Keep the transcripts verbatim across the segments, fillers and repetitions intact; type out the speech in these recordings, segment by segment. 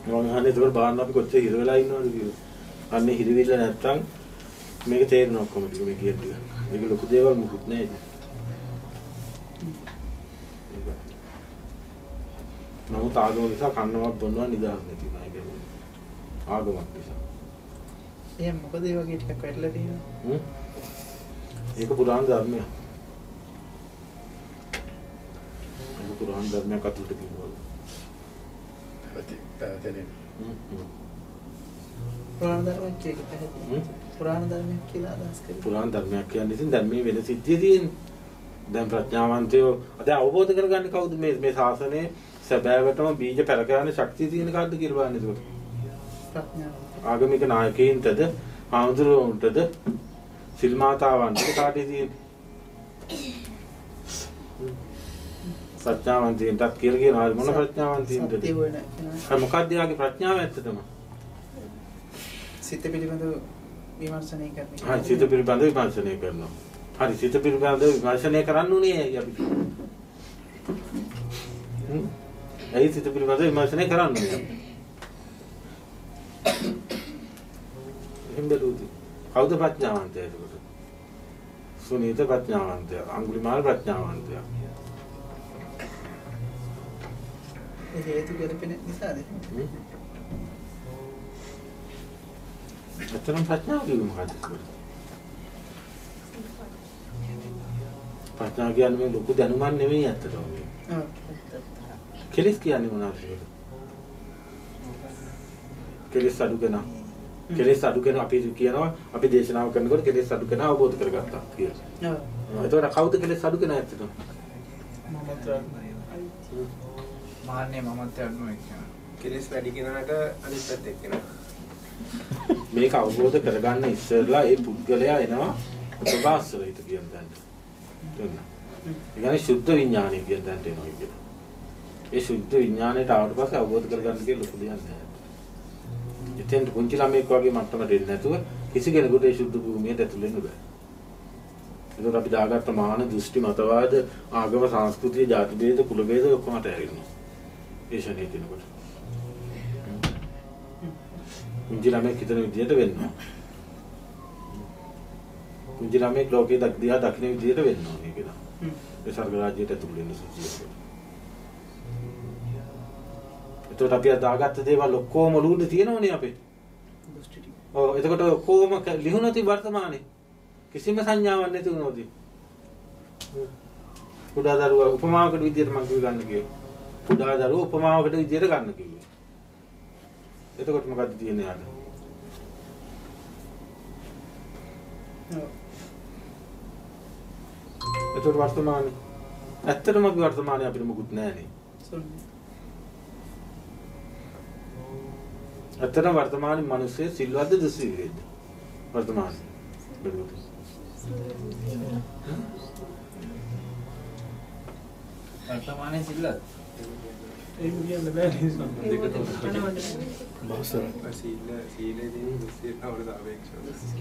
මම අහන්නේ ඒක බාන්න අපි කොච්චර හිර වෙලා ඉන්නවද කියලා. අන්නේ හිරවිල්ල නැත්තම් මේක තේරෙනවා ඔක්කොම ටික මේ කියන ටික. මේක ලොකු දේවල් මොකුත් නෑ ඉතින්. නමුත් ආගම නිසා කන්නවත් බොන්නවත් නිදහස් නැති නෑ ඒක. ආගමක් නිසා. එහෙනම් මොකද ඒ වගේ ටිකක් වැටලා තියෙනවා? හ්ම්. ඒක පුරාණ ධර්මයක්. ඒක පුරාණ ධර්මයක් අතුලට කිව්වා. පැති පැතනේ. හ්ම්. පුරාණ ධර්මයක් කියන්නේ පුරාණ ධර්මයක් කියලා අදහස් කරන්නේ. පුරාණ ධර්මයක් කියන්නේ ඉතින් දැන් මේ වෙන සිද්ධිය තියෙන්නේ. දැන් ප්‍රඥාවන්තයෝ අද අවබෝධ කරගන්නේ කවුද මේ මේ ශාසනයේ සැබෑවටම බීජ පෙරකරන ශක්තිය තියෙන කාටද කියලා බලන්න ඒක. ප්‍රඥාව. ආගමික නායකයින්ටද ආඳුරුවන්ටද සිල් මාතාවන්ටද කාටද තියෙන්නේ? ප්‍රඥාවන්තයින්ටත් කියලා කියනවා මොන ප්‍රඥාවන්තයින්ටද? සත්‍ය වෙන. අර මොකක්ද යාගේ ප්‍රඥාව ඇත්තටම? සිත පිළිබඳව විමර්ශනය කරනවා. හරි සිත පිළිබඳව විමර්ශනය කරනවා. හරි සිත පිළිබඳව විමර්ශනය කරන්න උනේ අපි. හ්ම්. ඒ සිත පිළිබඳව විමර්ශනය කරන්න ඕනේ. එහෙම බැලුවොත් කවුද ප්‍රඥාවන්තයා එතකොට? සුනීත ප්‍රඥාවන්තයා, අඟුලිමාල ප්‍රඥාවන්තයා. ඒ හේතු ගැලපෙන නිසාද? හ්ම්. ඇත්තටම ප්‍රඥාව කියන්නේ මොකක්ද? ප්‍රඥාව කියන්නේ මේ ලොකු දැනුමක් නෙමෙයි ඇත්තටම මේ. ඔව්. කෙලස් කියන්නේ මොනවද? කෙලස් අඩු කරනවා. කෙලස් අඩු කරන අපි කියනවා අපි දේශනාව කරනකොට කෙලස් අඩු කරන අවබෝධ කරගත්තා කියලා. ඔව්. එතකොට කවුද කෙලස් අඩු කරන ඇත්තටම? මාන්නේ මමත් යන්නෝ එක්කන. කෙලස් වැඩි කෙනාට අනිත් පැත්ත එක්කෙනා. මේක අවබෝධ කරගන්න ඉස්සෙල්ලා ඒ පුද්ගලයා එනවා ප්‍රභාස්වරිත කියන තැනට. තේරුණා? ඒ කියන්නේ සුද්ධ විඥානය කියන තැනට එනවා කියන්නේ. ඒ සුද්ධ විඥාණයට ආවට පස්සේ අවබෝධ කරගන්න කියලා ලොකු දෙයක් නෑ. එතෙන් පුංචි ළමෙක් වගේ මට්ටමට එන්නේ නැතුව කිසි කෙනෙකුට ඒ සුද්ධ භූමියට ඇතුල් වෙන්න බෑ. ඒකට අපි දාගත්ත මාන දෘෂ්ටි මතවාද ආගම සංස්කෘතිය ජාති භේද කුල භේද ඔක්කොම අතහැරිනවා. ඒ ශනේ දිනකොට. පුංචි ළමෙක් හිතන විදියට වෙන්නවා. පුංචි ළමෙක් ලෝකේ දක් දිහා දකින්න විදියට වෙන්නවා මේක නා. ඒ සර්ග රාජ්‍යයට ඇතුල් වෙන්න සුදුසුයි. එතකොට අපි අදාගත්ත දේවල් ඔක්කොම ඔලුවේ තියෙනවනේ අපේ. දෘෂ්ටි ටික. ඔව් එතකොට ඔක්කොම ලිහුණති වර්තමානයේ. කිසිම සංඥාවක් නැති වුණොත්. කුඩා දරුවා උපමාවකට විදියට මම කිව්ව ගන්න කිව්වේ. කුඩා දරුවා උපමාවකට විදියට ගන්න කිව්වේ. එතකොට මොකද්ද තියෙන්නේ යාට? ඔව්. එතකොට වර්තමානයේ ඇත්තටම වර්තමානයේ අපිට මොකුත් නැහැනේ. සුන්නේ. ඇත්තටම වර්තමානයේ මිනිස්සේ සිල්වත්ද දුස්සීවේද? වර්තමානයේ. බැලුවොත්. වර්තමානයේ සිල්ලත්. ඒක කියන්න බෑ නේද? බහසර සීල සීලේදී දුස්සීනවට සාපේක්ෂව.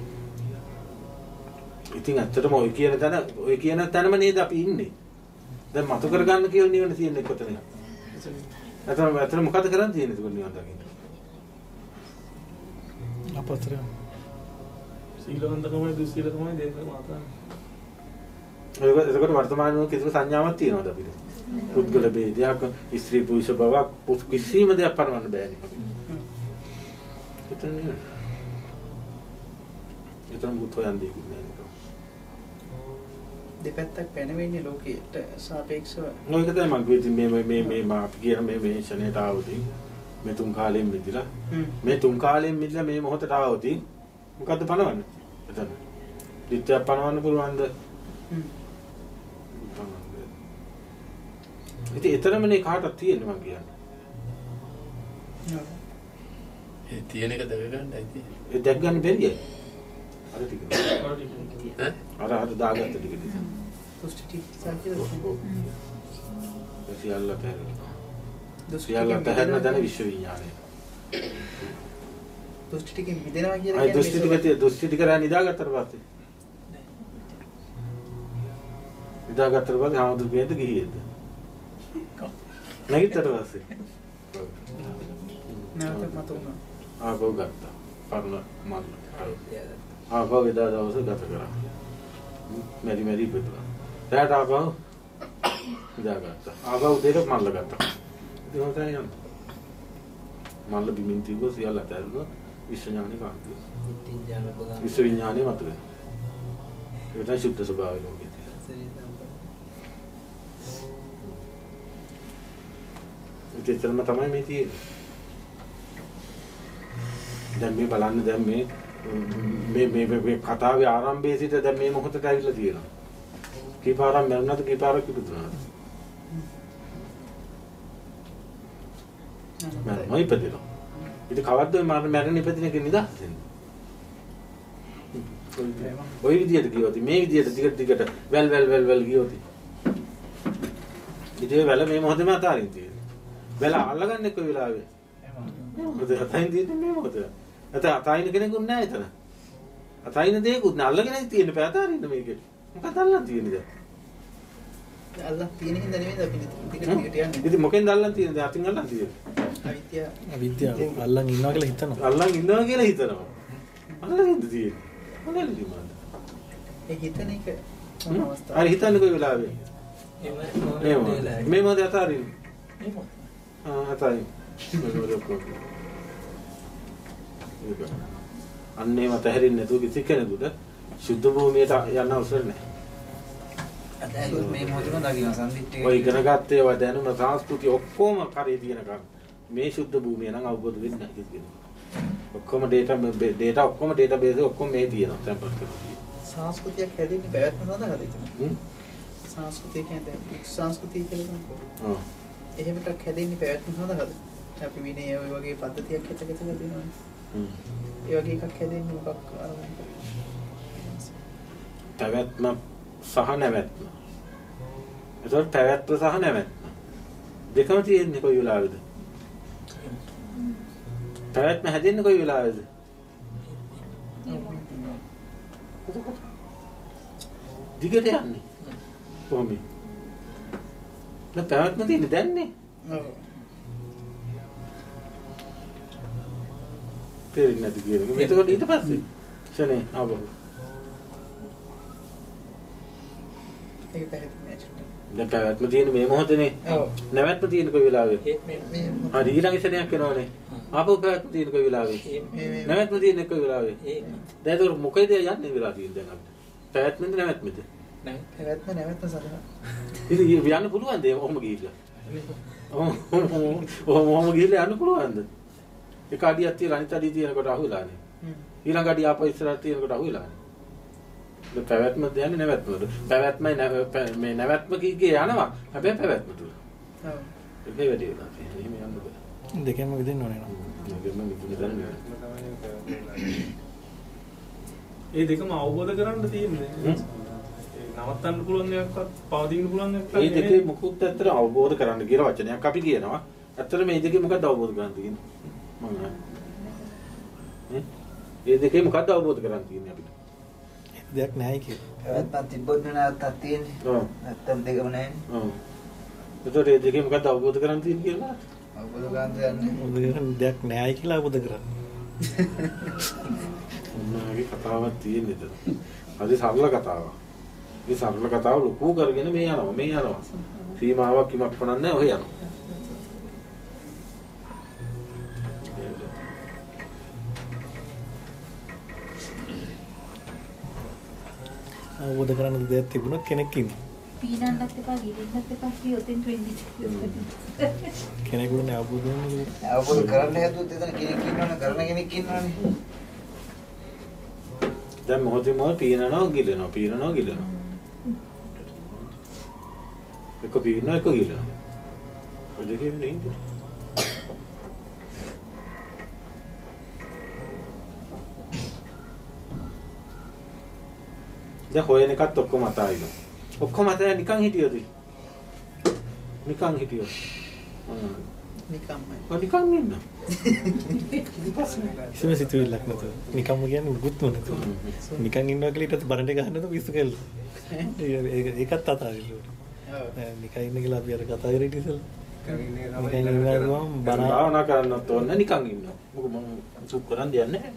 ඉතින් ඇත්තටම ඔය කියන තැන ඔය කියන තැනම නේද අපි ඉන්නේ. දැන් මතු කරගන්න කියලා නිවන තියෙන්නේ කොතනද? ඇත්තටම ඇත්තටම මොකද කරන් තියෙන්නේ ඒක නිවන් දකින්න? අපතර සීලවන්තකමයි දුස්සීලකමයි දෙක මාතන. ඒක ඒකට වර්තමානයේ කිසිම සංඥාවක් තියනවද අපිට? පුද්ගල ભેදයක්, ස්ත්‍රී පුරුෂ බවක් කිසිම දෙයක් පනවන්න බෑනේ අපිට. එතන නේ. එතන මුත් හොයන්නේ නෑ. දෙපැත්තක් පැනවෙන්නේ ලෝකයට සාපේක්ෂව. නොයක තමයි මම කිව්වේ මේ මේ මේ මේ අපි කියන මේ මේ ෂණයට ආවදී මේ තුන් කාලයෙන් මිදලා මේ තුන් කාලයෙන් මිදලා මේ මොහොතට ආවදී මොකද්ද පනවන්නේ? එතන. ditthya පනවන්න පුළුවන්ද? හ්ම්. ඉතින් එතරම්නේ කාටවත් තියෙන්නේ මම කියන්නේ. ඒ තියෙන එක දැක ගන්නයි තියෙන්නේ. ඒ දැක් ගන්න බැරියයි. අර ටික. ඈ? අර අර දාගත්ත ටික ටික. දෘෂ්ටි ටික සාකච්ඡා. ඒ සියල්ල පැහැරෙනවා. දෘෂ්ටි සියල්ල ටික පැහැරෙන දැන විශ්ව විඥානය. දෘෂ්ටි ටිකෙන් මිදෙනවා කියලා අය දෘෂ්ටි ටික තිය දෘෂ්ටි ටික රෑ නිදාගත්තට පස්සේ. නිදාගත්තට පස්සේ ආමුදු කේද ගිහියේද? නැගිටතර පස්සේ. නැවත මත වුණා. ආපහු ගත්තා. පරණ මල්ල. ආපහු එදා දවසේ ගත කරා. මෙරි මෙරි ඉපදුණා. රැට ආපහු ඉඳාගත්තා. ආපහු උදේට මල්ල ගත්තා. ඉතින් හොතයි යන්න. මල්ල බිමින් තිබ්බ සියල්ල අතහැරුණා. විශ්ව ඥානෙ කාන්තිය. විශ්ව විඥානෙ මතුවේ. ඒක තමයි සුද්ධ ස්වභාවය ලෝකෙ තියෙන. ඒකතරම තමයි මේ තියෙන්නේ. දැන් මේ බලන්න දැන් මේ මේ මේ මේ කතාවේ ආරම්භයේ සිට දැන් මේ මොහොතට ඇවිල්ලා තියෙනවා. කීපාරක් මරුණාද කීපාරක් ඉපදුණාද? මම මොයි ඉපදිනවා. ඉතින් කවද්ද මම මරණ ඉපදින එක නිදහස් වෙන්නේ? ඔය විදියට ගියොත් මේ විදියට දිගට දිගට වැල් වැල් වැල් වැල් ගියොත් ඉතින් වැල මේ මොහොතේම අතාරින් තියෙන්නේ. වැල අල්ලගන්නේ කොයි වෙලාවෙ? මොකද අතයින් තියෙන්නේ මේ මොහොතේ. අත අතයින් කෙනෙකුත් නැහැ එතන. අතයින් දෙයක්වත් නැහැ අල්ලගෙන තියෙන පැය අතාරින්න මේකේ. මොකක්ද අල්ලන් තියෙන්නේ දැන්? අල්ලන් තියෙන හින්දා නෙමෙයි අපි දිගට දිගට යන්නේ. ඉතින් මොකෙන්ද අල්ලන් තියෙන්නේ? අතින් අල්ලන් තියෙන්නේ. අවිද්‍යාව. අවිද්‍යාව අල්ලන් ඉන්නවා කියලා හිතනවා. අල්ලන් ඉන්නවා කියලා හිතනවා. අල්ලගෙන්ද තියෙන්නේ. මොකද ලියමද? ඒ හිතන එක මොන අවස්ථාවද? අර හිතන්නේ කොයි වෙලාවෙ? මේ මේ මොකද අතාරින්න? ආ අතාරින්න. අන්නේ මත හැරෙන්නේ නැතුව කිසි කෙනෙකුට සුද්ධ භූමියට යන්න අවසර නැහැ. අද මේ මොහොතේම දකින්න සම්දිට්ඨිය. ඔය ඉගෙන ගත්තේ ඔය දැනුම සංස්කෘතිය ඔක්කොම කරේ තියෙනකම් මේ සුද්ධ භූමිය නම් අවබෝධ වෙන්නේ නැහැ කිසි කෙනෙකුට. ඔක්කොම data data ඔක්කොම database ඔක්කොම මේ තියෙනවා template කරලා. සංස්කෘතියක් හැදෙන්නේ පැවැත්ම සඳහා හැදෙන්නේ. හ්ම්. සංස්කෘතිය කියන්නේ සංස්කෘතිය කියලා නේද? ඔව්. එහෙම එකක් හැදෙන්නේ පැවැත්ම සඳහා හැදෙන්නේ. අපි විනය ඔය වගේ පද්ධතියක් හිතකට තියෙනවා. හ්ම්. ඒ වගේ එකක් හැදෙන්නේ මොකක් අරමුණක්? පැවැත්ම සහ නැවැත්ම. ඒතකොට පැවැත්ම සහ නැවැත්ම දෙකම තියෙන්නේ කොයි වෙලාවෙද? පැවැත්ම හැදෙන්නේ කොයි වෙලාවෙද? දිගට යන්නේ. කොහොමද? දැන් පැවැත්ම තියෙන්නේ දැන්නේ. ඔව්. තේරෙන්නේ නැති කියන්නේ. ඒකෝට ඊට පස්සේ ෂනේ ආවෝ. ඒක පැහැදිලි නෑ. දැන් පැවැත්ම තියෙන්නේ මේ මොහොතේනේ. ඔව්. නැවැත්ම තියෙන්නේ කොයි වෙලාවෙද? මේ මේ හරි ඊළඟ ෂණයක් එනවනේ. ආපහු පැවැත්ම තියෙන්නේ කොයි වෙලාවෙද? නැවැත්ම තියෙන්නේ කොයි වෙලාවෙද? දැන් ඒක මොකේද යන්නේ වෙලා තියෙන්නේ දැන් අපිට? පැවැත්මෙන්ද නැවැත්මෙන්ද? පැවැත්ම නැවැත්ම සඳහා. ඉතින් යන්න පුළුවන්ද ඔහොම ගිහිල්ලා? ඔහොම ඔහොම ගිහිල්ලා යන්න පුළුවන්ද? එක අඩියක් තියලා අනිත් අඩිය තියෙනකොට අහුලානේ. ඊළඟ අඩිය ආපහු ඉස්සරහට තියෙනකොට අහුලානේ. දැන් පැවැත්ම කියන්නේ නැවැත්මද? පැවැත්මයි මේ නැවැත්ම කීකේ යනවා. හැබැයි පැවැත්ම තුල. ඔව්. ඒක වැඩි වෙනවා. එහෙම යන්න බෑ. දෙකෙන්ම විදින්න ඕනේ නේද? දෙකෙන්ම විදින්න ගන්න. ඒ දෙකම අවබෝධ කරගන්න තියෙන්නේ. නවත්තන්න පුළුවන් දෙයක්වත් පවතින්න පුළුවන් දෙයක් මේ දෙකේ මොකුත් ඇත්තට අවබෝධ කරන්න කියලා වචනයක් අපි කියනවා. ඇත්තට මේ දෙකේ මොකක්ද අවබෝධ කරන්න තියෙන්නේ? මම ඈ මේ දෙකේ මොකක්ද අවබෝධ කරන්න තියෙන්නේ අපිට? දෙයක් නැහැ කියලා. පැවැත්මක් තිබ්බොත් නැවතත් තියෙන්නේ. ඔව්. නැත්තම් දෙකම නැහැනේ. ඔව්. ඒතකොට මේ දෙකේ මොකක්ද අවබෝධ කරන්න තියෙන්නේ කියලා? අවබෝධ කරගන්න යන්නේ. අවබෝධ දෙයක් නැහැ කියලා අවබෝධ කරගන්න. ඔන්නගේ කතාවක් තියෙන්නේ එතන. හරි සරල කතාවක්. මේ සරල කතාව ලොකු කරගෙන මේ යනවා මේ යනවා. සීමාවක් කිමක් පනන්නේ නැහැ ඔය යනවා. අවබෝධ කරගන්න දෙයක් තිබුණොත් කෙනෙක් ඉන්නවා. පීනන්නත් එපා ගිරින්නත් එපා කියොතින් වෙන්නේ. කෙනෙකුට නෑ අවබෝධ වෙන්නේ. අවබෝධ කරන්න හැදුවොත් එතන කෙනෙක් ඉන්නවනේ කරන කෙනෙක් ඉන්නවනේ. දැන් මොහොතේ මොහොත පීනනවා ගිලෙනවා පීනනවා ගිලෙනවා. එක පීනනවා එක ගිලෙනවා. ඔය දෙකේ නෙන්නේ. දැන් හොයන එකත් ඔක්කොම අතාරිනවා. ඔක්කොම අතේ නිකන් හිටියොත්. නිකන් හිටියොත්. නිකම්මයි. ඔය නිකන් ඉන්න. කිසිම සිතුවිල්ලක් නැතුව. නිකම්ම කියන්නේ මුකුත්ම නැතුව. නිකන් ඉන්නවා කියලා ඊටත් බරට ගහන්න නැතුව පිස්සු කෙල්ල. ඒක ඒකත් අතාරින්න ඕනේ. ඔව්. නිකන් ඉන්න කියලා අපි අර කතා කරේ ඉතින් ඉතින් නිකන් ඉන්නේ තමයි භාවනා කරන්නත් ඕනේ නිකන් ඉන්නවා. මොකද මම සුක් කරන් දෙන්නේ නැහැ.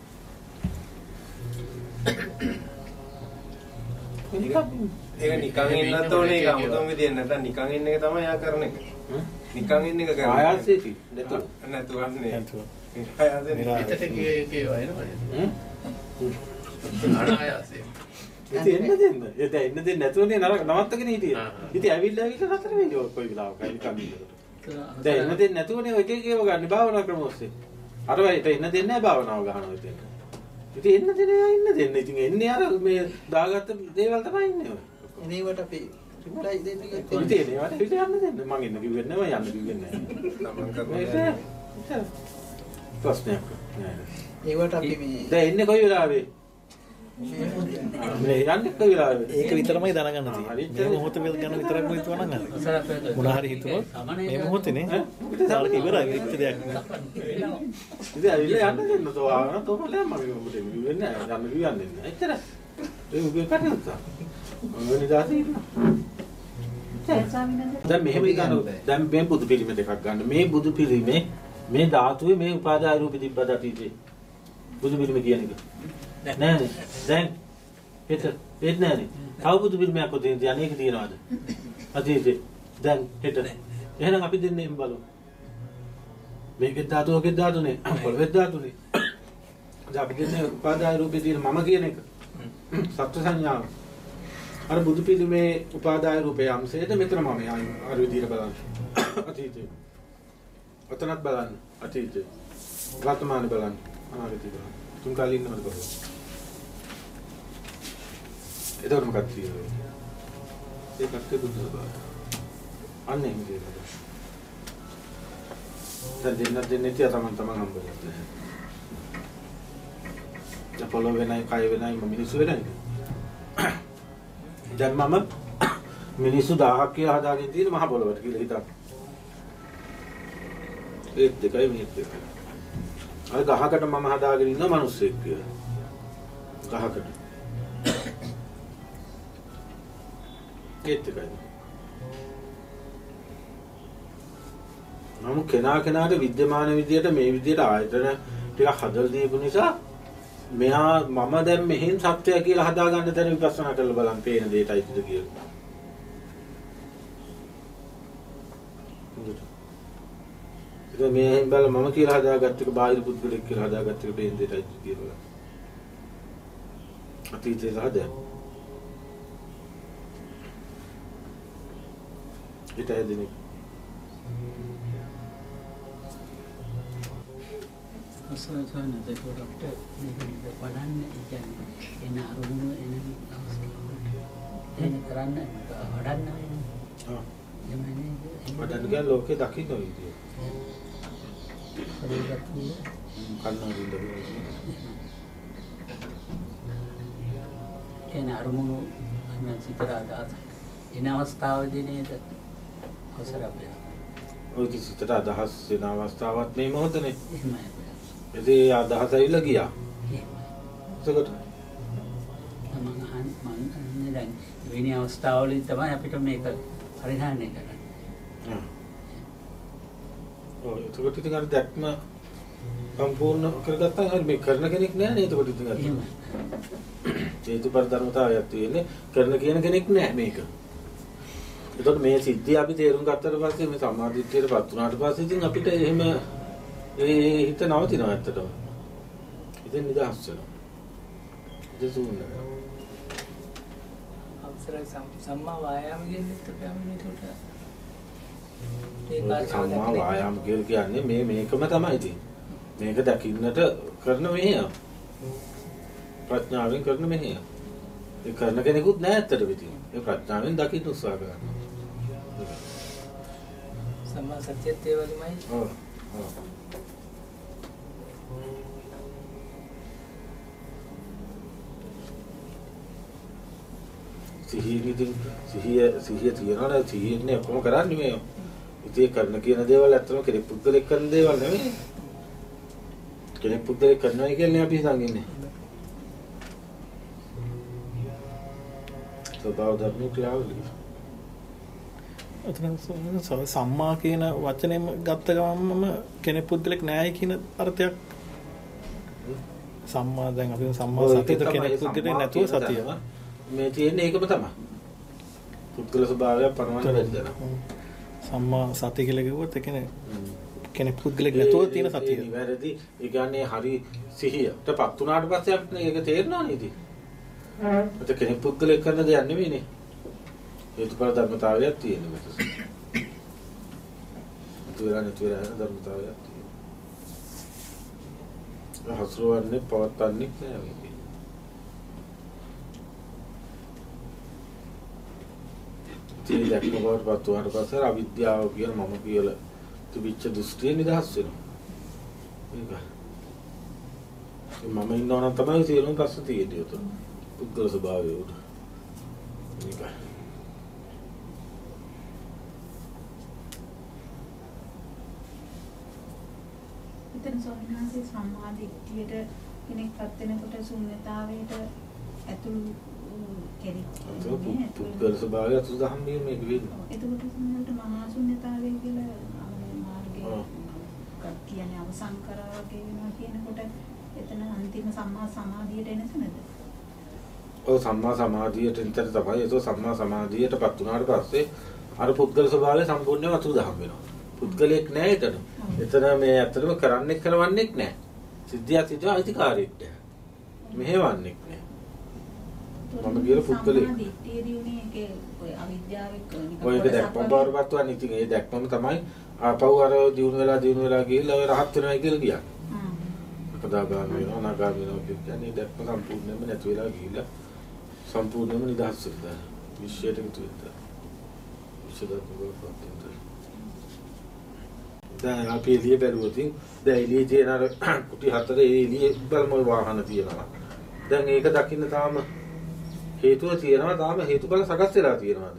ඒක නිකන් ඉන්නත් ඕනේ ඒක 아무තම විදියක් නැත්නම් නිකන් ඉන්න එක තමයි යා කරන එක. නිකන් ඉන්න එක කරන්නේ. ආයාසෙති නැතුව. නැතුවන්නේ. නැතුව. ආයාසෙ පිටට ගියේ කියව එනවා. අනායාසයෙන්. ඉතින් එන්න දෙන්න. ඒ දැන් එන්න දෙන්නේ නැතුවනේ නරක නවත්තගෙන හිටියේ. ඉතින් ඇවිල්ලා ඇවිල්ලා හතර වෙන්නේ ඔය කොයි වෙලාවක නිකන් ඉන්නකොට. දැන් එන්න දෙන්නේ නැතුවනේ ඔය එක එක ඒවා ගන්න භාවනා ක්‍රම ඔස්සේ. අර වෙයිට එන්න දෙන්නේ නැහැ භාවනාව ගන්නවා ඉතින්. ඉතින් එන්න දෙන්නේ එන්න දෙන්න. ඉතින් එන්නේ අර මේ දාගත්ත දේවල් තමයි ඉන්නේ ඔය. එනේවට අපි රිප්ලයි දෙන්න ගත්තේ. ඉතින් ඒවට හිත යන්න දෙන්න. මං එන්න කිව්වෙත් නෑ යන්න කිව්වෙත් නෑ. තමන් කරන්නේ. ප්‍රශ්නයක් නෑ. ඒවට අපි මේ දැන් එන්නේ කොයි වෙලාවේ? මේ යන්නේ කොයි වෙලාවේ? ඒක විතරමයි දැනගන්න තියෙන්නේ. මේ මොහොත ගැන විතරක්ම හිතුවා නම් හරි. මොන හරි හිතුවොත් මේ මොහොතේනේ තාලක ඉවරයි වෙච්ච දෙයක් නෑ. ඉතින් ඇවිල්ලා යන්න දෙන්න තෝ ආවන තෝ බලන්න මම ඔබට කිව්වෙත් නෑ යන්න කිව්වන්නේ නෑ. එච්චර. ඒ උගේ කටුත්තා. මම නිදාසේ ඉන්නවා. දැන් මෙහෙම ගන්න. දැන් මේ බුදු පිළිම දෙකක් ගන්න. මේ බුදු පිළිමේ මේ ධාතුවේ මේ උපාදාය රූපෙ තිබ්බද අතීතේ? බුදු පිළිම කියන එක. නෑ නෑ. දැන් හෙට හෙට නෑනේ. තව බුදු පිළිමයක් ඔතන තියන්නේ ඒක තියනවාද? අතීතේ. දැන් හෙට. එහෙනම් අපි දෙන්නේ එහෙම බලමු. මේකේ ධාතුවකේ ධාතුනේ. පොළවේ ධාතුනේ. දැන් අපි දෙන්නේ උපාදාය රූපෙ තියෙන මම කියන එක. සත්‍ය සංඥාව. අර බුදු පිළිමේ උපාදාය රූපේ අංශයද මෙතන මම අර විදිහට බලන්න. අතීතේ. ඔතනත් බලන්න. අතීතේ. වර්තමාන බලන්න. අනාගතේ බලන්න. තුන් කාලේ ඉන්නවද කොහොමද? එතකොට මොකක්ද කියන්නේ? ඒකත් දුන්නද බලන්න. අන්න එහෙම කියනවා. දැන් දෙන්න දෙන්නේ තියා තමන් තමන් හම්බෙන්නේ. දැන් පොළොව වෙනයි කය වෙනයි මිනිස්සු වෙනයි. දැන් මම මිනිස්සු දහයක් කියලා හදාගෙන තියෙන මහ පොළොවට කියලා හිතන්න. ඒත් දෙකයි මිනිත් දෙකයි. අර ගහකට මම හදාගෙන ඉන්න මිනිස්සෙක් කියලා. ගහකට. ඒත් දෙකයි. නමුත් කෙනා කෙනාට විද්‍යමාන විදියට මේ විදියට ආයතන ටිකක් හදලා දීපු නිසා මෙහා මම දැන් මෙහෙන් සත්‍යය කියලා හදාගන්න තැන විපස්සනා කරලා බලන්න පේන දෙයටයි ඉතින් කියලා. ඒක මෙහෙන් බල මම කියලා හදාගත්ත එක බාහිර පුද්ගලෙක් කියලා හදාගත්ත එක පේන දෙයටයි ඉතින් කියලා. අතීතේ හදා. ඊට ඇදිනේ. අසසන දෙකකට මේක වඩන්න කියන්නේ එන අරුමුණු එන අවස්ථාවට එන කරන්න වඩන්න වෙනවා. ආ. එමනේ වඩන්න ගියා ලෝකේ දකින්න ඔය විදිය. පරිගතිය කන්නාඩින් දකින්න. එන අරුමුණු මම සිතර අදහස් එන අවස්ථාවේදී නේද අවසර අපේ. ඔය කිසිතර අදහස් වෙන අවස්ථාවක් මේ මොහොතනේ. එහෙමයි. ඉතින් අදහස ඇවිල්ලා ගියා. එතකොට මම අහන්නේ දැන් වෙන අවස්ථාවවලින් තමයි අපිට මේක පරිහරණය කරන්නේ. හ්ම්. ඔය එතකොට ඉතින් අර දැක්ම සම්පූර්ණ කරගත්තා හරි මේ කරන කෙනෙක් නෑ නේද එතකොට ඉතින් අර. එහෙමයි. හේතුඵල ධර්මතාවයක් තියෙන්නේ කරන කියන කෙනෙක් නෑ මේක. එතකොට මේ සිද්ධිය අපි තේරුම් ගත්තට පස්සේ මේ සම්මාදිට්ඨියටපත් වුණාට පස්සේ ඉතින් අපිට එහෙම ඒ හිත නවතිනවා ඇත්තටම. ඉතින් නිදහස් වෙනවා. දෙසුන්න. අවසරයි සම්මා වායාම කියන්නේ තමයි ඒකට. සම්මා වායාම කියන්නේ මේ මේකම තමයි ඉතින්. මේක දකින්නට කරන මෙහෙය. ප්‍රඥාවෙන් කරන මෙහෙය. ඒ කරන කෙනෙකුත් නෑ ඇත්තටම ඉතින්. ඒ ප්‍රඥාවෙන් දකින්න උත්සාහ කරනවා. සම්මා සත්‍යත් ඒ වගේමයි. ඔව්. ඔව්. සිහිය ඉතින් සිහිය සිහිය තියනවා සිහියනේ කොහොම කරන්නේ මේ ඉතින් කරන කියන දේවල් ඇත්තම කෙනෙක් පුද්ගලෙක් කරන දේවල් නෙමෙයි කෙනෙක් පුද්ගලෙක් කරනවා කියන්නේ අපි හිතන් ඉන්නේ ස්වභාව ධර්ම ක්‍රියාවලිය එතන සම්මා කියන වචනයම ගත්ත ගමන්ම කෙනෙක් පුද්ගලෙක් නෑයි කියන අර්ථයක් සම්මා දැන් අපි සම්මා සතියට කෙනෙක් පුද්ගලෙක් නැතුව සතිය මේ තියෙන්නේ ඒකම තමයි පුද්ගල ස්වභාවය පරමාර්ථ දෙන්න සම්මා සතිය කියලා කිව්වොත් ඒ කියන්නේ කෙනෙක් පුද්ගලෙක් නැතුව තියෙන සතිය වැරදි ඒ කියන්නේ හරි සිහියටපත් වුණාට පස්සේ අපිට ඒක තේරෙනවා නේද ඒක කෙනෙක් පුද්ගලෙක් කරන දෙයක් නෙවෙයිනේ හේතුඵල ධර්මතාවයක් තියෙනවා මෙතන. තුරාන තුරාන ධර්මතාවයක් තියෙනවා. හසුරවන්නේ පවත්න්නේ නෑ මේක. ඉතින් දැක්ම බවට පත් වුණාට පස්සේ අවිද්‍යාව කියන මම කියලා තිබිච්ච දෘෂ්ටිය නිදහස් වෙනවා. මේක. මම ඉන්නවා නම් තමයි සියලුම ප්‍රශ්න තියෙන්නේ උතන. පුද්ගල ස්වභාවය උඩ. මේක. එතන සෝමනාසේ සම්මාදිට්ඨියට කෙනෙක්පත් වෙනකොට ශුන්‍යතාවයට ඇතුළු කෙනෙක් පුද්ගල ස්වභාවය අසුදහම් වීම මේක වෙන්නේ. එතකොට සම්මත මහා ශුන්‍යතාවය කියලා මාර්ගයේ කියන්නේ අවසන් කරා වගේ වෙනවා කියනකොට එතන අන්තිම සම්මා සමාධියට එන තැනද? ඔව් සම්මා සමාධියට එතන තමයි. ඒක සම්මා සමාධියටපත් වුණාට පස්සේ අර පුද්ගල ස්වභාවය සම්පූර්ණයෙන්ම අසුදහම් වෙනවා. පුද්ගලෙක් නෑ එතන. එතන මේ ඇත්තටම කරන්නේ කරවන්නේක් නෑ. සිද්ධිය සිද්ධිය අයිතිකාරයෙක් නෑ. මෙහෙවන්නේක් නෑ. මම කියන පුද්ගලෙක්. සම්මාදිට්ඨියදී උනේ ඒකේ ඔය අවිද්‍යාවේ ඔය දැක්ම බවරපත් වань ඉතින් ඒ දැක්මම තමයි ආපහු අර දිනු වෙලා දිනු වෙලා ගිහිල්ලා ඔය රහත් වෙනවා කියලා කියන්නේ. හ්ම්. කදාගාමී වෙනවා අනාගාමී වෙනවා කියන්නේ දැක්ම සම්පූර්ණයෙන්ම නැති වෙලා ගිහිල්ලා සම්පූර්ණයෙන්ම නිදහස් වෙනවා. විශ්වයට විතු වෙනවා. විශ්වයට බවරපත් වෙනවා. දැන් අපි එළිය බැලුවොත් දැන් එළියේ තියෙන අර කුටි හතරේ එළියේ බලම වාහන තියෙනවා. දැන් ඒක දකින්න තාම හේතුව තියෙනවා තාම හේතුඵල සකස් වෙලා තියෙනවාද?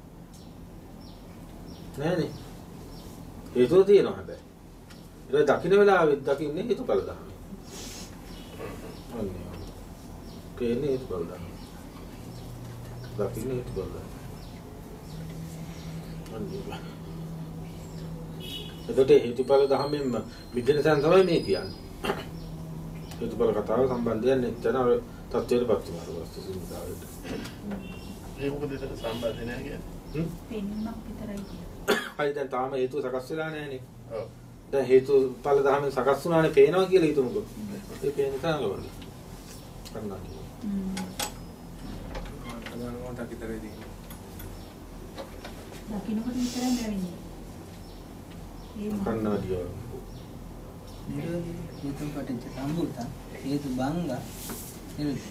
නෑනේ. හේතුව තියෙනවා හැබැයි. ඒක දකින්න වෙලාවෙත් දකින්නේ හේතුඵල දහම. අනේ. කේනේ හේතුඵල දහම. දකින්නේ හේතුඵල දහම. අනේ. එතකොට හේතුඵල ධර්මයෙන්ම මිදෙන තැන තමයි මේ කියන්නේ. හේතුඵල කතාව සම්බන්ධයෙන් නැත්නම් අර තත්ත්වයටපත් වෙනවා වස්තුසින්තාවයට. ඒක මොකද ඒකට සම්බන්ධ නැහැ කියන්නේ? හ්ම්? පෙන්නක් විතරයි කියන්නේ. හරි දැන් තාම හේතුව සකස් වෙලා නැහැනේ. ඔව්. දැන් හේතුඵල ධර්මයෙන් සකස් වුණානේ පේනවා කියලා හිතමුකෝ. ඒ පේන තැන වල. කරනවා. හ්ම්. අදන මොකක්ද විතරයි දකින්නකොට විතරයි නැවෙන්නේ. කන්නාඩිය නිරෝධී හේතු පටිච්ච සම්භූත හේතු බංග නිරුද්ධ.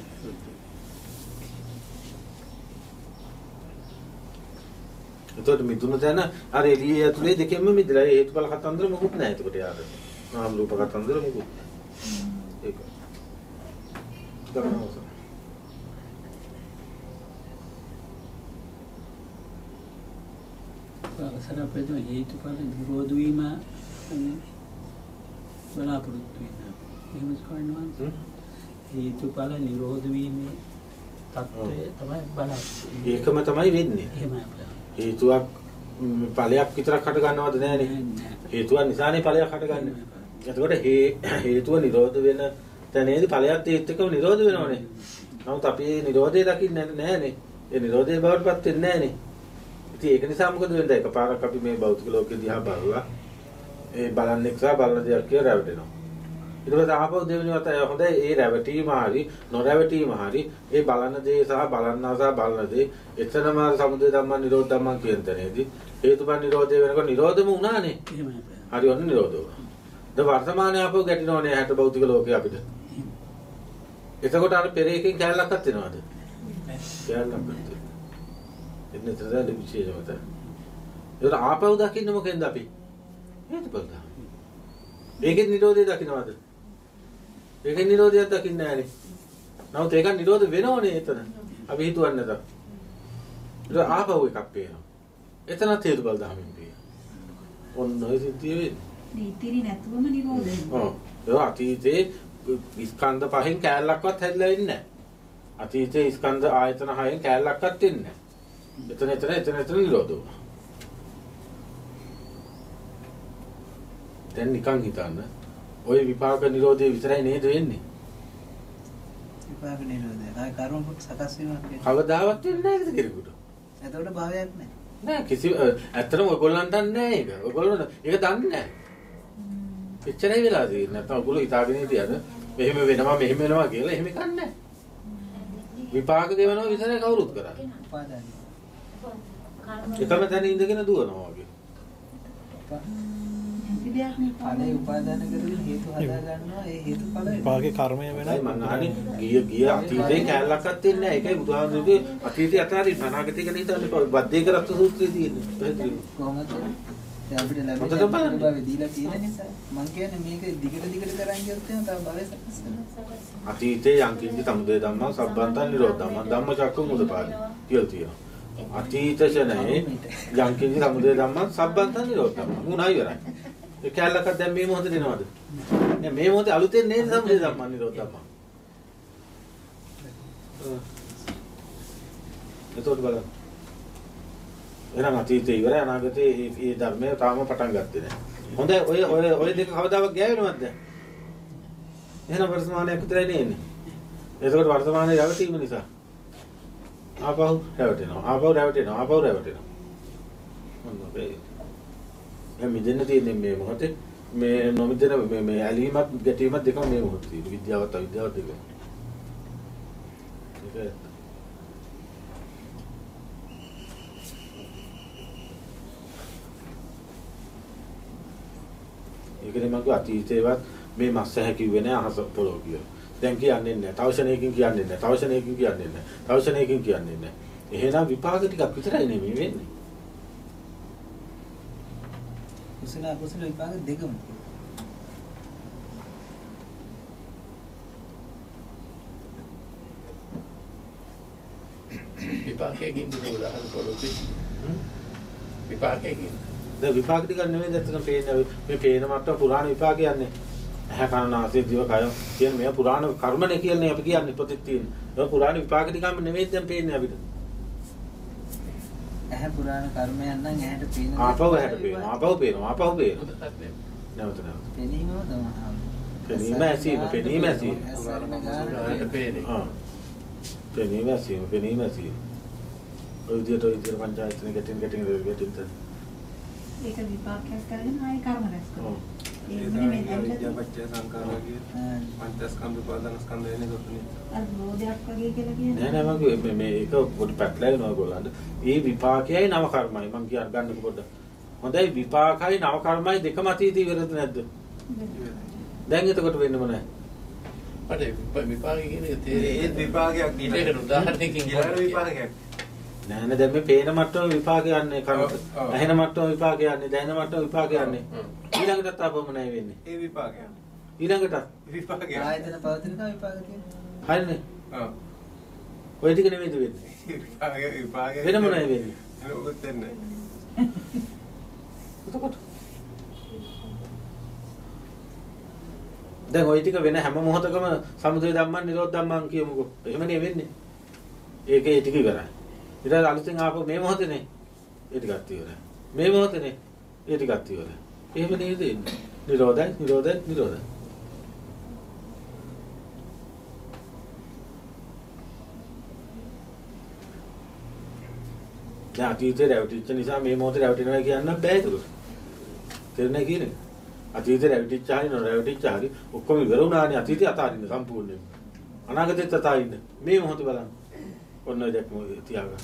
එතකොට මිදුණු තැන අර එළිය ඇතුලේ දෙකෙන්ම මිදලා හේතුඵල කතන්දර මොකුත් නැහැ. එතකොට යාර නාම රූප කතන්දර මොකුත්. ඒක. ගමනවස. අවසර අපේද හේතුඵල නිරෝධ වීම බලාපොරොත්තු වෙනවා. එහෙම කරනවා. හේතුඵල නිරෝධ වීමේ තත්ත්වය තමයි බලාපොරොත්තු. ඒකම තමයි වෙන්නේ. එහෙමයි. හේතුවක් ඵලයක් විතරක් හට ගන්නවද නැහැනේ. හේතුව නිසානේ ඵලයක් හටගන්නේ. එතකොට හේතුව නිරෝධ වෙන තැනේදී ඵලයත් ඒත් එක්කම නිරෝධ වෙනවනේ. නමුත් අපි මේ නිරෝධය දකින්නේ නැහැනේ. ඒ නිරෝධය බවටපත් වෙන්නේ නැහැනේ. ඉතින් ඒක නිසා මොකද වෙන්නේ? එකපාරක් අපි මේ භෞතික ලෝකෙ දිහා බලලා ඒ බලන්නේ නිසා බලන දෙයක් කියලා රැවටෙනවා. ඊට පස්සේ ආපහු දෙවෙනි වතාව හොඳයි ඒ රැවටීම හරි නොරැවටීම හරි ඒ බලන දේ සහ බලන්නා සහ බලන දේ එතනම සමුදය ධම්ම නිරෝධ ධම්ම කියන තැනේදී හේතුඵල නිරෝධය වෙනකොට නිරෝධම වුණානේ. එහෙමයි. හරි ඔන්න නිරෝධ වුණා. ද වර්තමානයේ ආපහු ගැටිනෝනේ හැට භෞතික ලෝකේ අපිට. එතකොට අර පෙර එකකින් කැලලක්වත් වෙනවද? කැලලක්වත් වෙනවා. එන්නේ තදල විශේෂමත. ඒක ආපහු දකින්න මොකෙන්ද අපි? හේතුඵල ධම්ම. ඒකේ නිරෝධය දකින්නවද? ඒකේ නිරෝධයක් දකින්නේ නැහැනේ. නමුත් ඒක නිරෝධ වෙනවනේ එතන. අපි හිතුවන්නේ නැත. ඒක ආපහු එකක් පේනවා. එතනත් හේතුඵල ධර්මයෙන් පේනවා. ඔන්න ඔය සිද්ධිය වෙන්නේ. ඉතිරි නැතුවම නිරෝධ වෙනවා. ඔව්. ඒක අතීතේ ස්කන්ධ පහෙන් කැලලක්වත් හැදලා ඉන්නේ නැහැ. අතීතේ ස්කන්ධ ආයතන හයෙන් කැලලක්වත් ඉන්නේ නැහැ. එතන එතන එතන එතන නිරෝධ වුණා. දැන් නිකන් හිතන්න. ওই විපාක නිරෝධය විතරයි නේද වෙන්නේ? විපාක නිරෝධය. ආයි කර්ම සකස් වීමක් කියන්නේ. කවදාවත් වෙන්නේ නැහැ නේද කෙනෙකුට? එතකොට භාවයක් නැහැ. නෑ කිසි ඇත්තටම ඔයගොල්ලන්ට දන්නේ නැහැ ඒක. ඔයගොල්ලෝ ඒක දන්නේ නැහැ. එච්චරයි වෙලා තියෙන්නේ. නැත්නම් ඔයගොල්ලෝ හිතාගෙන හිටියද මෙහෙම වෙනවා මෙහෙම වෙනවා කියලා එහෙම එකක් නැහැ. විපාක දෙවනවා විතරයි කවුරුත් කරන්නේ. උපාදානයි. එකම තැන ඉඳගෙන දුවනවා වගේ. ඵලයේ උපාදාන කරගෙන හේතු හදා ගන්නවා ඒ හේතු ඵල විපාකේ කර්මය වෙනයි මම අහන්නේ ගිය ගිය අතීතේ කැලලක්වත් තියෙන්නේ නැහැ. ඒකයි බුදුහාමුදුරුවෝ අතීතය අතාරින් අනාගතය ගැන හිතන්නේ බද්දේ කරත්ත සූත්‍රයේ තියෙන්නේ. කොහොමද? දැන් අපිට ලැබෙන භාවය දීලා තියෙන නිසා මම කියන්නේ මේක දිගට දිගට කරන් ගියොත් එහෙනම් තව භවය සකස් වෙනවා. අතීතේ යංකින්ච සමුදය ධම්මං සබ්බන්තං නිරෝධ ධම්මං ධම්මචක්කු මුදපාදි කියලා තියෙනවා. අතීත ශනේ යංකින්ච සමුදය ධම්මං සබ්බන්තං නිරෝධ ධම්මං මුණයි ඉවරයි. ඒ කැලලක් දැන් මේ මොහොතේ දෙනවද? නෑ මේ මොහොතේ අලුතෙන් නේද සමුදය ධම්මං නිරෝධ ධම්මං. එතකොට බලන්න. එහෙනම් අතීතේ ඉවරයි අනාගතේ මේ ධර්මය තාම පටන් ගත්තේ නෑ. හොඳයි ඔය ඔය ඔය දෙක කවදාවත් ගෑවෙනවද දැන්? එහෙනම් වර්තමානයේ විතරයි නෙන්නේ. එතකොට වර්තමානයේ රැවටීම නිසා ආපහු රැවටෙනවා. ආපහු රැවටෙනවා. ආපහු රැවටෙනවා. මොනවද වෙන්නේ? එහෙනම් මිදෙන්න තියෙන්නේ මේ මොහොතේ මේ නොමිදෙන මේ මේ ඇලීමත් ගැටීමත් දෙකම මේ මොහොතේ. විද්‍යාවත් අවිද්‍යාවත් දෙකම. ඒක ඒකනේ මම කිව්වා අතීතේවත් මේ මස්ස හැකිව්වේ නෑ අහස පොළොව කියලා. දැන් කියන්නේ නෑ. තවශනයකින් කියන්නේ නෑ. තවශනයකින් කියන්නේ නෑ. තවශනයකින් කියන්නේ නෑ. එහෙනම් විපාක ටිකක් විතරයි නෙමෙයි වෙන්නේ. කුසල අකුසල විපාක දෙකම. විපාකයෙන් දුරලා පොළොවේ. විපාකයෙන් දැන් විපාක ටික නෙමෙයි දැන් පේන්නේ මේ පේන මට්ටම පුරාණ විපාක කියන්නේ. ඇහැ කන නාසය දිව කය කියන මේ පුරාණ කර්මනේ කියන්නේ අපි කියන්නේ ප්‍රතිත් තියෙන. ඒ පුරාණ විපාක ටිකම නෙමෙයි දැන් පේන්නේ අපිට. ඇහැ පුරාණ කර්මයන් නම් ඇහැට පේන. ආපහු ඇහැට පේනවා. ආපහු පේනවා. ආපහු පේනවා. නැවත නැවත. පෙනීමම තමයි. පෙනීම ඇසීම පෙනීම ඇසීම. ඇහැට පේන්නේ. ආ. පෙනීම ඇසීම පෙනීම ඇසීම. ඔය විදියට ඔය විදියට පංචායතන ගැටින් ගැටින් ගැටින් තන. ඒක විපාකයක් කරගෙන ආයි කර්ම රැස් කරනවා. ඒ ඒ නෙමෙයි තමයි දැන් විද්‍යාපච්චය සංකාරාගේ පංචස්කන්ධ උපාදාන ස්කන්ධ වෙන්නේ කොතනින්ද? අර බෝධයක් වගේ කියලා කියන්නේ. නෑ නෑ මම කිව්වේ මේ ඒක පොඩි පැටලෙනවා ඔයගොල්ලන්ට. මේ විපාකයයි නව කර්මයි මම කියන්න ගන්නකො පොඩ්ඩක්. හොඳයි විපාකයි නව කර්මයි දෙකම අතීතී ඉවරද නැද්ද? දැන් එතකොට වෙන්නේ මොනවද? මට විපාකේ කියන එක තේරෙන්නේ. ඒත් විපාකයක් ඊට ඒක උදාහරණයකින් ඊළඟ විපාකයක්. නෑ නෑ දැන් මේ පේන මට්ටම විපාක යන්නේ කර්ම. ඇහෙන මට්ටම විපාක යන්නේ දැනෙන මට්ටම විපාක යන්නේ. ඊළඟටත් ආපහුම නෑ වෙන්නේ. ඒ විපාකයක්. ඊළඟට විපාකයක්. ආයතන පවතින කම විපාක තියෙනවා. හරිනේ. ඔව්. ඔය ටික නෙමෙයිද වෙන්නේ? විපාකයක් විපාකයක්. වෙන මොනවද වෙන්නේ? නෝත් දෙන්නේ. එතකොට දැන් ওই ටික වෙන හැම මොහොතකම සමුදය ධම්මං නිරෝධ ධම්මං කියමුකෝ. එහෙමනේ වෙන්නේ. ඒකේ ටික ඉවරයි. ඊට පස්සේ අලුතෙන් ආපහු මේ මොහොතේනේ ඒ ටිකත් ඉවරයි. මේ මොහොතේනේ ඒ ටිකත් ඉවරයි. එහෙම නේද එන්නේ. නිරෝධයි නිරෝධයි නිරෝධයි. දැන් අතීතේ රැවටිච්ච නිසා මේ මොහොතේ රැවටෙනවා කියන්න බෑ ඒක. තේරුණා කියන්නේ? අතීතේ රැවටිච්ච හරි නොරැවටිච්ච හරි ඔක්කොම ඉවර වුණානේ අතීතේ අතාරින්න සම්පූර්ණයෙන්. අනාගතෙත් අතාරින්න. මේ මොහොතේ බලන්න. ඔන්න ඔය දැක්ම තියාගන්න.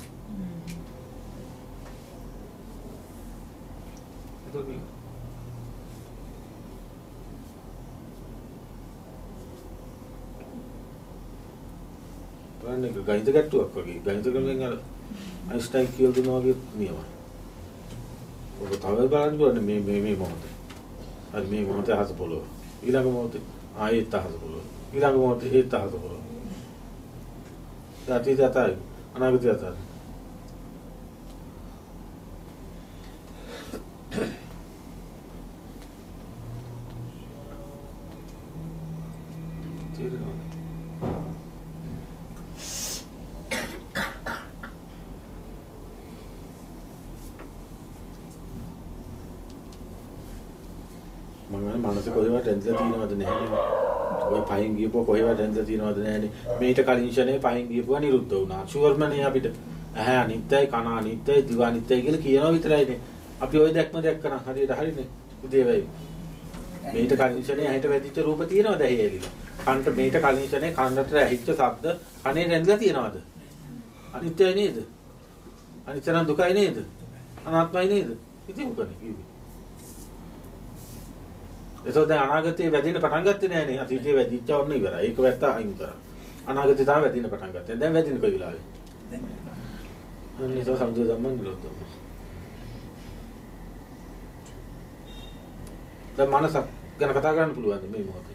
එතකොට බලන්න එක ගණිත ගැට්ටුවක් වගේ. ගණිත ක්‍රමයෙන් අර අයින්ස්ටයින් කියලා දුන්නා වගේ නියමයි. ඔබ තව බලන්න බලන්න මේ මේ මේ මොහොතේ. හරි මේ මොහොතේ අහස පොළොව. ඊළඟ මොහොතේ ආයෙත් අහස පොළොව. ඊළඟ මොහොතේ ඒත් අහස පොළොව. අතීතය අතයි අනාගතය අතයි. මම කොහෙවත් රැඳලා තියෙනවද නැහැ. ඔය පහින් ගියපුවා කොහෙවත් රැඳලා තියෙනවද නැහැනේ. මේට කලින් ෂනේ පහින් ගියපුවා නිරුද්ධ වුණා. ෂුවර්මනේ අපිට ඇහැ අනිත්‍යයි කන අනිත්‍යයි දිව අනිත්‍යයි කියලා කියනවා විතරයිනේ. අපි ওই දැක්ම දැක්කනම් හරියට හරිනේ. උදේ වෙයි. මේට කලින් ෂනේ ඇහැට වැදිච්ච රූප තියෙනවද ඇහි එළිලා? කනට මේට කලින් ෂනේ කනට ඇහිච්ච ශබ්ද කනේ රැඳලා තියෙනවද? අනිත්‍යයි නේද? අනිත්‍යනම් දුකයි නේද? අනාත්මයි නේද? ඉතින් උකනේ කිව්වේ. ඒසො දැන් අනාගතේ වැදින්න පටන් ගත්තේ නෑනේ. අතීතේ වැදිච්ච වන්න ඉවරයි. ඒක වැත්ත අයින් කරා. අනාගතේ තමයි වැදින්න පටන් ගත්තේ. දැන් වැදින්න කොයි වෙලාවේ? දැන්. අනේ ඒක සම්දු ධම්මං නිරෝධය. දැන් මනස ගැන කතා කරන්න පුළුවන්ද මේ මොහොතේ?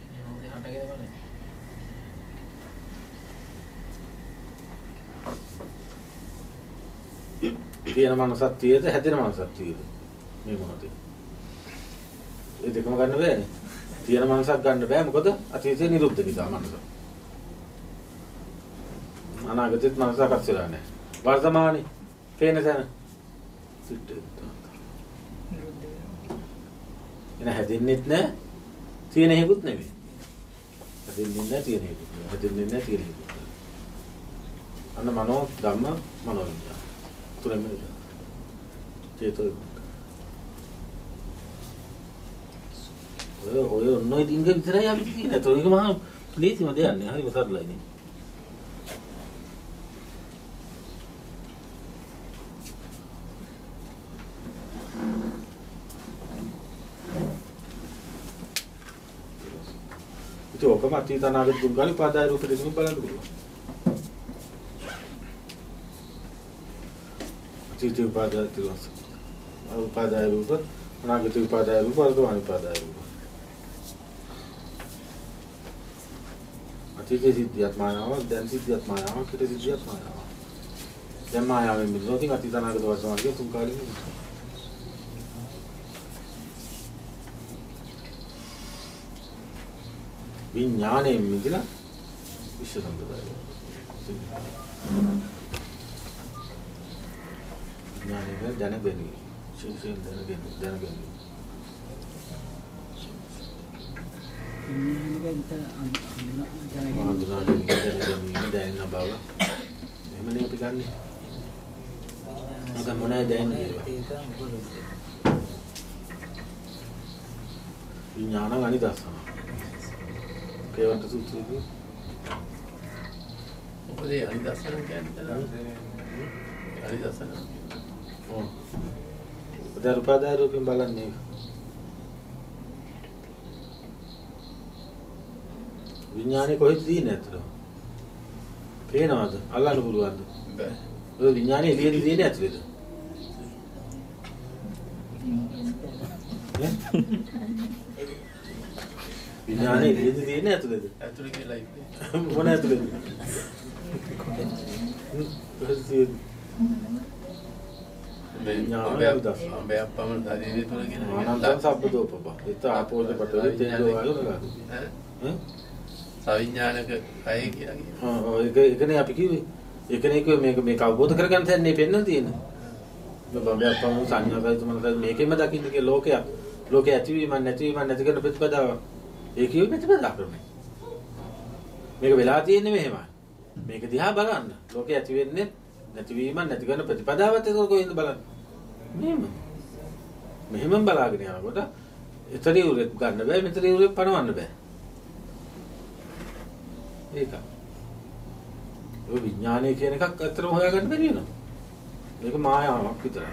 තියෙන මනසක් තියෙද හැදෙන මනසක් තියෙද මේ මොහොතේ? ඒ දෙකම ගන්න බෑනේ. තියෙන මනසක් ගන්න බෑ මොකද අතීතේ නිරුද්ධ නිසා මනස. අනාගතෙත් මනසක් අස්සලා නැහැ. වර්තමානයේ පේන තැන සිට එන හැදෙන්නෙත් නැහැ. තියෙන හේකුත් නෙවෙයි. හැදෙන්නේ නැහැ තියෙන හේකුත්. හැදෙන්නේ නැහැ තියෙන හේකුත්. අන්න මනෝ ධම්ම මනෝ විද්‍යාව. තුනම චේතෝ ඔය ඔය ඔන්නෝයි දින්ග විතරයි අපි කියන්නේ. ඒතකොට ඒක මහා ලේසිම දෙයක් නේ. හරිම සරලයි නේ. itu ඔකම අතීත අනාගත දුක් ගානේ පාදාය රූප දෙකම බලන්න පුළුවන්. අතීත උපාදාය තිරස්. උපාදාය රූප අනාගත උපාදාය රූප වර්තමාන උපාදාය රූප. අතීත සිද්ධියත් මායාව දැන් සිද්ධියත් මායාව ඊට සිද්ධියත් මායාව. දැන් මායාවෙන් මිදෙනවා. අතීත අනාගත වර්තමාන කියන තුන් කාලෙම විඥාණයෙන් මිදලා විශ්ව සම්ප්‍රදාය. විඥාණය දැනගැනීම. ශීර්ෂයෙන් දැනගැනීම දැනගැනීම. අඳුනාගැනීම දැනගැනීම දැනෙන බව. එහෙමනේ අපි ගන්නෙ. අද මොනවද දැනෙන්නේ? විඥාන අනිදස්සන. केवल तो सूत्र है මොකද ඒ අනිදස්සන කියන්නේ අනිදස්සන ඔව් උදාර උපාදාය රූපෙන් බලන්නේ විඥානේ කොහෙද තියෙන්නේ අතට පේනවද අල්ලන්න පුළුවන්ද බෑ ඔය විඥානේ එළියේ තියෙන්නේ ඇතුලේද විඥානේ එළියේ තියෙන්නේ ඇතුලේද? ඇතුලේ කියලා ඉන්නේ. මොන ඇතුලේද? මේ ඥානය දස්. මේ අප්පමණ ශරීරය තුල කියන අනන්ත සබ්බදෝපප. ඒත ආපෝද පටවි තේජෝ වායෝ නගාද. ඈ? සවිඥානික කය කියලා කියනවා. ආ ඒක ඒකනේ අපි කිව්වේ. ඒකනේ කිව්වේ මේක මේක අවබෝධ කරගන්න තැන්නේ පෙන්වන්න තියෙන්නේ. මේ බඹේ අප්පමණ සංඥායි තුමන්ට මේකෙම දකින්න කිය ලෝකයක්. ලෝකේ ඇතිවීම නැතිවීම නැති කරන ප්‍රතිපදාව. ඒ කියු ප්‍රතිපදා ක්‍රමය. මේක වෙලා තියෙන්නේ මෙහෙමයි. මේක දිහා බලන්න. ලෝකේ ඇති වෙන්නේ නැතිවීම නැති කරන ප්‍රතිපදාවත් ඒක කොහෙන්ද බලන්න. මෙහෙම. මෙහෙම බලාගෙන යනකොට එතන උරේ ගන්න බෑ මෙතන උරේ පනවන්න බෑ. ඒක. ඔය විඥානය කියන එකක් අත්‍තරම හොයාගන්න බැරි වෙනවා. මේක මායාවක් විතරයි.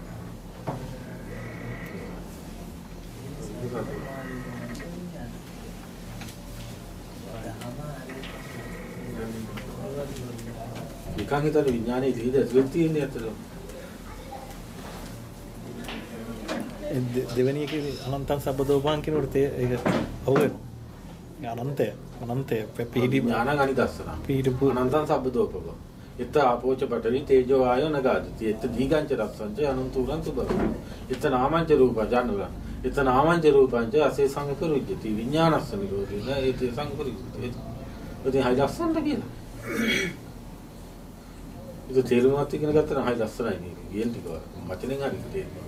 නිකන් හිතන විඥානයේ ඉතිරිද ඇතුළත තියෙන්නේ අතට. දෙවෙනි එකේ අනන්තං සබ්බදෝපාං කියනකොට ඒක ඔව් වෙනවා. අනන්තය අනන්තය පිහිටි ඥාන අනිදස්සන. පිහිටපු අනන්තං සබ්බදෝපව. එත ආපෝච පඨවි තේජෝ ආයෝ නගාදති. එත දීගංච රක්සංච අනන්තුරන්තු බව. එත නාමංච රූප ජානව. එත නාමංච රූපංච අසේ සංකරුජ්ජති විඥානස්ස නිරෝධින ඒතේ සංකරුජ්ජති. ඔතේ හයි ලස්සනට කියලා. ඒක තේරුමත් ඉගෙන ගත්තා නම් හයි ලස්සනයි මේක. කියන ටික වචනෙන් හරි තේරෙනවා.